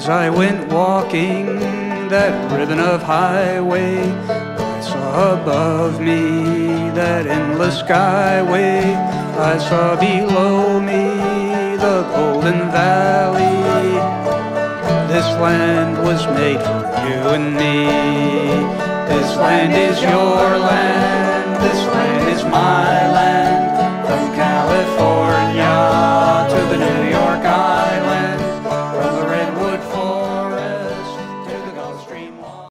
As I went walking that ribbon of highway, I saw above me that endless skyway. I saw below me the golden valley. This land was made for you and me. This land is your land.